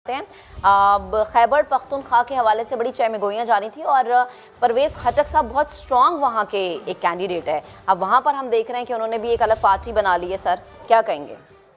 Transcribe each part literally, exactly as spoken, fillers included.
करते हैं। खैबर पख्तूनख्वा के हवाले से बड़ी चहमगोइयाँ जारी थी और परवेज़ खटक साहब बहुत स्ट्रॉन्ग वहाँ के एक कैंडिडेट है। अब वहाँ पर हम देख रहे हैं कि उन्होंने भी एक अलग पार्टी बना ली है। सर क्या कहेंगे?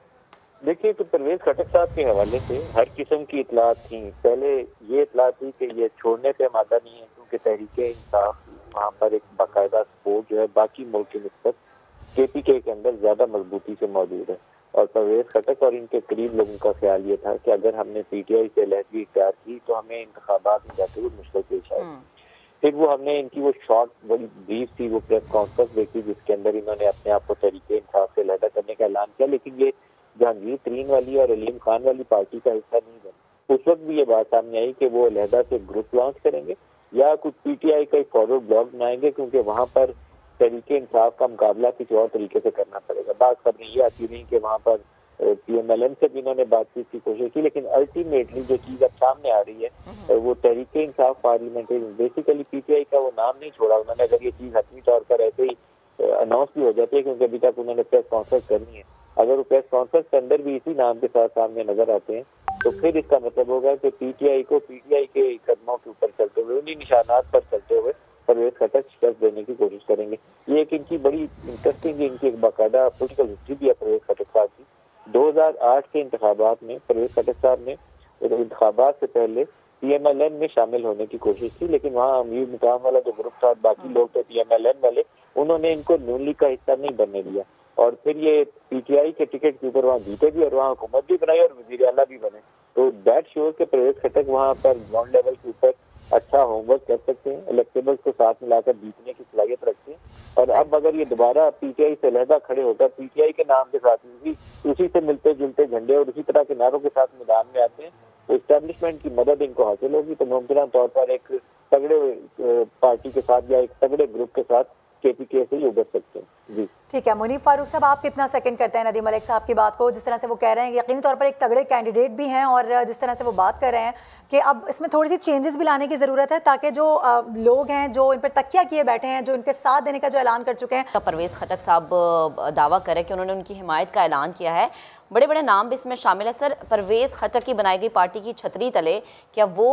देखिए, तो परवेज खटक साहब के हवाले से हर किस्म की इतलात थी। पहले ये इतला थी कि ये छोड़ने पे मादा नहीं है, क्योंकि तहरीके इंसाफ वहाँ पर एक बाकायदा सपोर्ट जो है बाकी मुल्क की निस्बत के पी के के अंदर ज्यादा मजबूती से मौजूद है। और परवेज खटक और इनके करीब लोगों का ख्याल ये था कि अगर हमने पी टी आई से अलहदगी इख्तियार की तो हमें इंतखाबात में जाते हुए मुश्किल पेश आएगी। फिर वो हमने इनकी वो शॉर्ट बड़ी ब्रीफ थी, वो प्रेस कॉन्फ्रेंस देखी जिसके अंदर इन्होंने अपने आप को तहरीके इंसाफ से अलहदा करने का ऐलान किया, लेकिन ये जहांगीर तरीन वाली और अलीम खान वाली पार्टी का हिस्सा नहीं बने। उस वक्त भी ये बात सामने आई कि वो अलहदा से ग्रुप लॉन्च करेंगे या कुछ पी टी आई का एक फॉरवर्ड ब्लॉक बनाएंगे, क्योंकि वहाँ पर तरीके इंसाफ का मुकाबला किसी और तरीके से करना पड़ेगा। बात खबरें ये आती रही कि वहाँ पर पी एम एल एन से भी इन्होंने बातचीत की कोशिश की, लेकिन अल्टीमेटली जो चीज अब सामने आ रही है वो तरीके Insaf parliamentary basically P T I का वो नाम नहीं छोड़ा उन्होंने। अगर ये चीज हतमी तौर पर ऐसे ही अनाउंस भी हो जाती है, क्योंकि अभी तक उन्होंने प्रेस कॉन्फ्रेंस करनी है, अगर वो प्रेस कॉन्फ्रेंस के अंदर भी इसी नाम के साथ सामने नजर आते हैं तो फिर इसका मतलब होगा कि पी टी आई को पी टी आई के कदमों के ऊपर चलते हुए, उन्हीं निशानात पर चलते हुए परवेज खटक शिकस्त देने की कोशिश करेंगे। ये एक इनकी बड़ी इंटरेस्टिंग इनकी एक बाकायदा पोलिटिकल हिस्ट्री भी है परवेज खटक साहब की। दो हज़ार आठ के इंतखाबात में परवेज खटक साहब ने इंतखाबात से पहले पी एम एल एन में शामिल होने की कोशिश की, लेकिन वहाँ अमीर मुकाम वाला जो ग्रुप था, बाकी लोग थे पी एम एल एन वाले, उन्होंने इनको नून लीग का हिस्सा नहीं बनने दिया और फिर ये पी टी आई के टिकट के ऊपर वहाँ जीते भी और वहाँ हुकूमत भी बनाई और वजीर आला भी बने। तो दैट शोज के परवेज खटक वहाँ पर ग्राउंड लेवल के ऊपर अच्छा होमवर्क कर सकते हैं, इलेक्टेबल्स को साथ मिलाकर जीतने की सलाहियत रखते हैं। और अब अगर ये दोबारा पी टी आई से अलहदा खड़े होकर पी टी आई के नाम के साथ उसी उसी से मिलते जुलते झंडे और उसी तरह के नारों के साथ मैदान में आते हैं तो इस्टेब्लिशमेंट की मदद इनको हासिल होगी। तो मुमकिन तौर पर एक तगड़े पार्टी के साथ या एक तगड़े ग्रुप के साथ के पी के से ही उभर सकते हैं। जी ठीक है। मुनीफ फारूक साहब, आप कितना सेकंड करते हैं नदीम मलिक साहब की बात को? जिस तरह से वो कह रहे हैं यकीनी तौर पर एक तगड़े कैंडिडेट भी हैं और जिस तरह से वो बात कर रहे हैं कि अब इसमें थोड़ी सी चेंजेस भी लाने की ज़रूरत है ताकि जो लोग हैं जो इन पर तकिया किए बैठे हैं, जो इनके साथ देने का जो ऐलान कर चुके हैं। परवेज़ खटक साहब दावा करें कि उन्होंने उनकी हिमायत का ऐलान किया है, बड़े बड़े नाम भी इसमें शामिल है। सर, परवेज़ खटक की बनाई गई पार्टी की छतरी तले क्या वो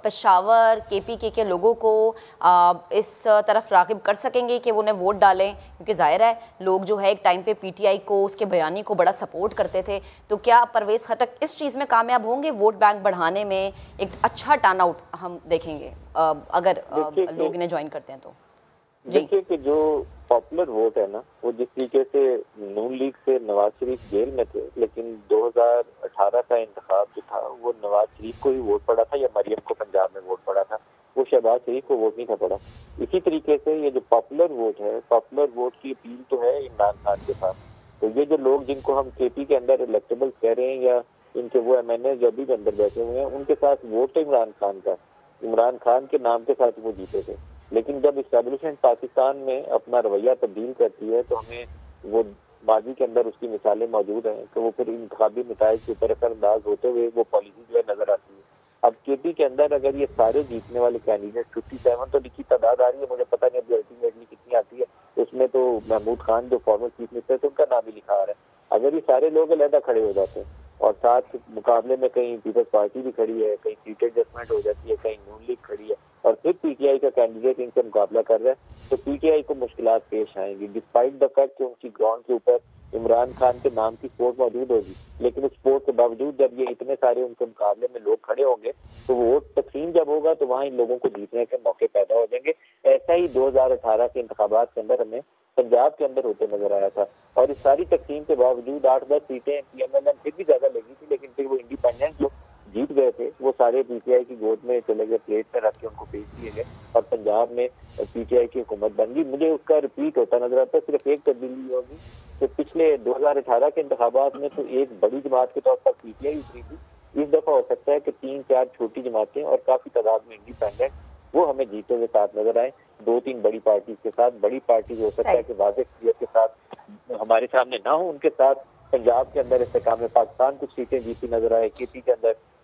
पेशावर के पी के के लोगों को आ, इस तरफ राग़िब कर सकेंगे कि वो उन्हें वोट डालें? क्योंकि ज़ाहिर है लोग जो है एक टाइम पे पी टी आई को, उसके बयानी को बड़ा सपोर्ट करते थे। तो क्या परवेज़ खटक इस चीज़ में कामयाब होंगे, वोट बैंक बढ़ाने में? एक अच्छा टर्न आउट हम देखेंगे आ, अगर आ, लोग इन्हें ज्वाइन करते हैं तो? देखिए कि जो पॉपुलर वोट है ना, वो जिस तरीके से नून लीग से नवाज शरीफ जेल में थे, लेकिन दो हज़ार अठारह का इंतखाब जो था वो नवाज शरीफ को ही वोट पड़ा था या मरियम को पंजाब में वोट पड़ा था, वो शहबाज शरीफ को वोट नहीं था पड़ा। इसी तरीके से ये जो पॉपुलर वोट है, पॉपुलर वोट की अपील तो है इमरान खान के साथ। तो ये जो लोग जिनको हम के पी के अंदर इलेक्टेबल कह रहे हैं या इनके वो एम एन ए जो अभी अंदर बैठे हुए हैं, उनके साथ वोट तो इमरान खान का, इमरान खान के नाम के साथ वो जीते थे। लेकिन जब इस्टेब्लिशमेंट पाकिस्तान में अपना रवैया तब्दील करती है तो हमें वो माजी के अंदर उसकी मिसालें मौजूद हैं तो वो फिर इंतखाबी नताइज के ऊपर असरअंदाज होते हुए वो पॉलिसी जो है नजर आती है। अब के पी के अंदर अगर ये सारे जीतने वाले कैंडिडेट फिफ्टी सेवन तो लिखी तादाद आ रही है, मुझे पता नहीं अभी अल्टीमेटली कितनी आती है, उसमें तो महमूद खान जो फॉर्मर चीफ मिनिस्टर थे उनका नाम भी लिखा आ रहा है। अगर ये सारे लोग अलहदा खड़े हो जाते हैं और साथ मुकाबले में कहीं पीपल्स पार्टी भी खड़ी है, कहीं सीट एडजस्टमेंट हो जाती है, कहीं नून लीग खड़ी है और फिर पी टी आई का कैंडिडेट इनसे मुकाबला कर रहा है तो पी टी आई को मुश्किलात पेश आएंगी। डिस्पाइट द फैक्ट कि उनकी ग्राउंड के ऊपर इमरान खान के नाम की सपोर्ट मौजूद होगी, लेकिन उस सपोर्ट के बावजूद जब ये इतने सारे उनके मुकाबले में लोग खड़े होंगे तो वोट तकसीम जब होगा तो वहाँ इन लोगों को जीतने के मौके पैदा हो जाएंगे। ऐसा ही दो हज़ार अठारह के इंतखाबात के अंदर हमें पंजाब के अंदर होते नजर आया था और इस सारी तकसीम के बावजूद आठ दस सीटें पी एम एल एन फिर भी ज्यादा लगी थी, लेकिन फिर वो इंडिपेंडेंट लोग जीत गए थे, वो सारे पी टी आई की गोद में चले गए, प्लेट में रख के उनको पेश किए गए और पंजाब में पी टी आई की हुकूमत बन गई। मुझे उसका रिपीट होता नजर आता है। सिर्फ एक तब्दीली होगी कि पिछले दो हज़ार अठारह के इंतखाबात में तो एक बड़ी जमात के तौर पर पी टी आई उतरी थी, इस दफा हो सकता है कि तीन चार छोटी जमातें और काफी तादाद में इंडिपेंडेंट वो हमें जीते हुए साथ नजर आए। दो तीन बड़ी पार्टी के साथ, बड़ी पार्टी हो सकता है कि वाज़ेह अक्सरियत के साथ हमारे सामने ना हो, उनके साथ पंजाब के अंदर इस्तेकाम में पाकिस्तान कुछ सीटें जीती नजर आए, के पी के अंदर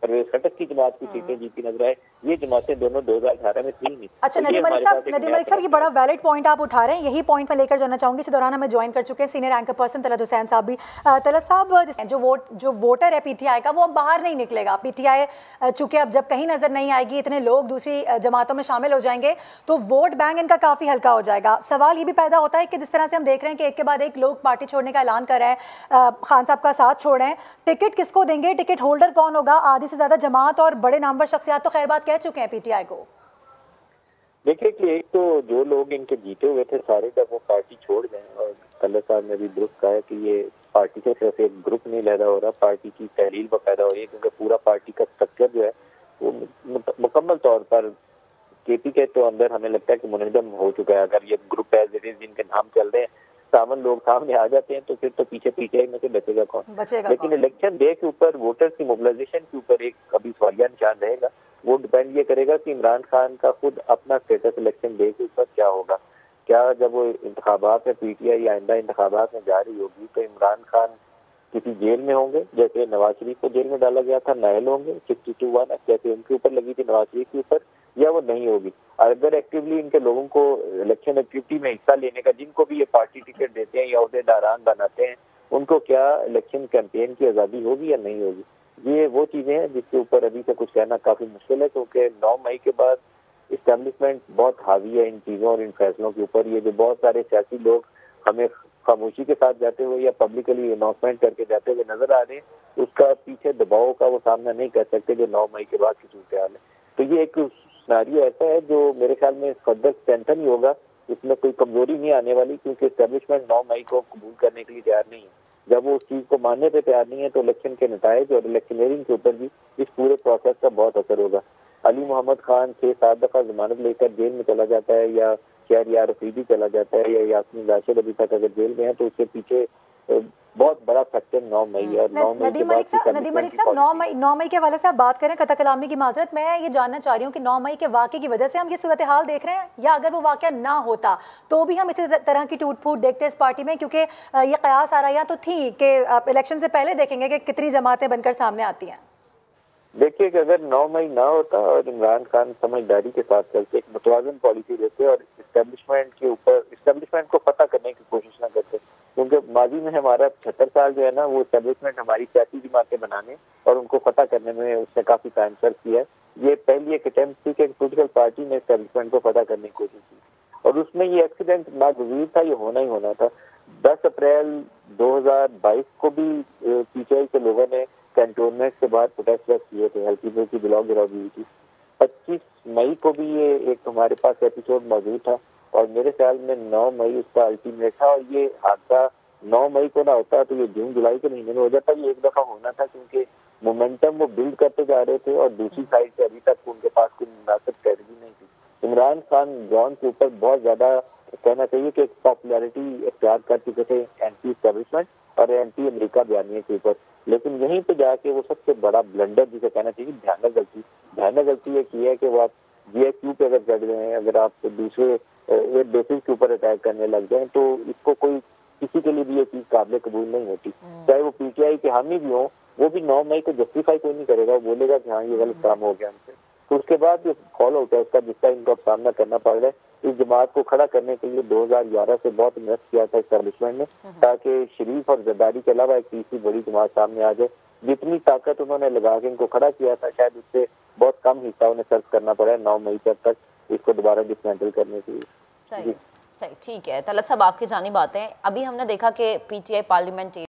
परवेज खटक की जमात की सीटें जीती नजर आए। ये जमातें दोनों दो हजार अठारह में थी नहीं। अच्छा नदीम मलिक साहब, नदीम मलिक साहब ये बड़ा वैलिड पॉइंट आप उठा रहे हैं, यही पॉइंट मैं लेकर जाना चाहूंगी। इस दौरान हमें ज्वाइन कर चुके हैं senior anchor person Talat Hussain साहब भी। तलत साहब, जो वोट जो वोटर है पीटीआई का, वो अब बाहर नहीं निकलेगा। पीटीआई चूंकि अब जब कहीं नजर नहीं आएगी, इतने लोग दूसरी जमातों में शामिल हो जाएंगे, तो वोट बैंक इनका काफी हल्का हो जाएगा। सवाल ये भी पैदा होता है कि जिस तरह से हम देख रहे हैं कि एक के बाद एक लोग पार्टी छोड़ने का ऐलान कर रहे हैं, खान साहब का साथ छोड़ रहे हैं, टिकट किसको देंगे, टिकट होल्डर कौन होगा? आधी से ज्यादा जमात और बड़े नामवर शख्सियात तो खैर बात कह चुके हैं पीटीआई को। देखिए कि एक तो जो लोग इनके जीते हुए थे सारे, जब वो पार्टी छोड़ दें, और तल्ला साहब ने भी दुरुस्त कहा है कि ये पार्टी की तरफ से एक ग्रुप नहीं लहरा हो रहा, पार्टी की तहलील बाकायदा हो रही है, क्योंकि पूरा पार्टी का स्ट्रक्चर जो है वो मुकम्मल तौर पर केपी के तो अंदर हमें लगता है कि मुनहदम हो चुका है। अगर ये ग्रुप एज इट इज जिनके नाम चल रहे हैं, सावन लोग सामने आ जाते हैं, तो फिर तो पीछे पीछे में से बचेगा कौन? बचेगा लेकिन इलेक्शन डे के ऊपर वोटर्स की मोबिलाइजेशन के ऊपर एक अभी सवालिया निशान रहेगा। वो डिपेंड ये करेगा कि इमरान खान का खुद अपना स्टेटस इलेक्शन डे के ऊपर क्या होगा। क्या जब वो इंतखाबात में पीटीआई आइंदा इंतखाबात में जा रही होगी तो इमरान खान किसी जेल में होंगे, जैसे नवाज शरीफ को जेल में डाला गया था, नायल होंगे सिक्सटी टू वन जैसे उनके ऊपर लगी थी नवाज शरीफ के ऊपर, या वो नहीं होगी? अगर एक्टिवली इनके लोगों को इलेक्शन एक्टिविटी में हिस्सा लेने का, जिनको भी ये पार्टी टिकट देते हैं या अहदेदारान बनाते हैं, उनको क्या इलेक्शन कैंपेन की आज़ादी होगी या नहीं होगी? ये वो चीजें हैं जिसके ऊपर अभी से कुछ कहना काफी मुश्किल है, क्योंकि नौ मई के बाद इस्टेब्लिशमेंट बहुत हावी है इन चीजों और इन फैसलों के ऊपर। ये जो बहुत सारे सियासी लोग हमें खामोशी के साथ जाते हुए या पब्लिकली अनाउंसमेंट करके जाते हुए नजर आ रहे हैं, उसका पीछे दबाव का वो सामना नहीं कर सकते जो नौ मई के बाद की सूरत हाल है। तो ये एक सिनेरियो ऐसा है जो मेरे ख्याल में फर्दर स्ट्रेंथन ही होगा, इसमें कोई कमजोरी नहीं आने वाली, क्योंकि एस्टेब्लिशमेंट नौ मई को कबूल करने के लिए तैयार नहीं है। जब वो उस चीज को मानने पे तैयार नहीं है तो इलेक्शन के नतायज और इलेक्शनियरिंग के ऊपर भी इस पूरे प्रोसेस का बहुत असर होगा। अली मोहम्मद खान छह सात दफा जमानत लेकर जेल में चला जाता है, या शहरियार अफरीदी चला जाता है, या यास्मीन राशिद अभी तक अगर जेल में है, तो उसके पीछे बहुत बड़ा फैक्टर नौ मई है। और नौ मई नदीम मलिक साहब, नदीम मलिक साहब नौ मई नौ मई के हवाले से आप बात करें, कथा कलामी की माजरत, मैं ये जानना चाह रही हूँ कि नौ मई के वाक़े की वजह से हम ये सूरत हाल देख रहे हैं, या अगर वो वाक़या ना होता तो भी हम इसी तरह की टूट फूट देखते हैं इस पार्टी में? क्योंकि ये कयास आ रहा तो थी कि इलेक्शन से पहले देखेंगे कि कितनी जमातें बनकर सामने आती हैं। देखिए कि अगर नौ मई ना होता और इमरान खान समझदारी के साथ चलते, एक मुतवाज़न पॉलिसी लेते और इस्टेब्लिशमेंट के ऊपर इस्टेब्लिशमेंट को पता करने की कोशिश ना करते, क्योंकि माजी में हमारा छहत्तर साल जो है ना, वो इस्टेब्लिशमेंट हमारी सियासी जमातें बनाने और उनको पता करने में उसने काफी टाइम सर्व किया है। ये पहली एक अटेम्प्ट थी कि पोलिटिकल पार्टी ने इस्टेब्लिशमेंट को पता करने की कोशिश की, और उसमें ये एक्सीडेंट नागुज़ीर था, ये होना ही होना था। दस अप्रैल दो हजार बाईस को भी पीटीआई के लोगों ने कैंटोनमेंट से बाहर प्रोटेस्ट किए थे, हल्की फुल्की ब्लॉक गिराव हुई थी। पच्चीस मई को भी ये एक हमारे पास एपिसोड मौजूद था, और मेरे ख्याल में नौ मई उसका अल्टीमेट था। और ये हादसा नौ मई को ना होता तो ये जून जुलाई के महीने में हो जाता। ये एक दफा होना था, क्योंकि मोमेंटम वो बिल्ड करते जा रहे थे, और दूसरी साइड से अभी तक उनके पास कोई मुनासिब स्ट्रेटजी नहीं थी। इमरान खान ग्राउंड के ऊपर बहुत ज्यादा कहना चाहिए कि पॉपुलैरिटी इख्तियार कर चुके थे एंटी एस्टेब्लिशमेंट और एंटी अमेरिका बयानिए के ऊपर, लेकिन यहीं पे जाके वो सबसे बड़ा ब्लंडर जिसे कहना चाहिए भयानक गलती भयानक गलती ये की है कि वो आप जीएचयू पे अगर चढ़ रहे हैं, अगर आप दूसरे बेसिस के ऊपर अटैक करने लग जाए, तो इसको कोई किसी के लिए भी ये चीज काबिल कबूल नहीं होती। चाहे वो पीटीआई के हामी भी हो, वो भी नौ मई को जस्टिफाई कोई नहीं करेगा, वो बोलेगा कि हाँ ये गलत काम हो गया हमसे। तो उसके बाद जो फॉलो होता है उसका, जिसका इनको अब सामना करना पड़ रहा है, इस जमात को खड़ा करने के लिए दो हजार ग्यारह से बहुत इन्वेस्ट किया था एस्टेब्लिशमेंट ने, ताकि शरीफ और जरदारी के अलावा एक तीसरी बड़ी जमात सामने आ जाए। जितनी ताकत उन्होंने लगा के इनको खड़ा किया था, शायद उससे बहुत कम हिस्सा उन्हें सर्व करना पड़ा नौ मई तक इसको दोबारा डिसमेंटल करने के लिए। सही सही ठीक है तलत साहब, आपकी जानी बातें। अभी हमने देखा कि पीटीआई पार्लियामेंट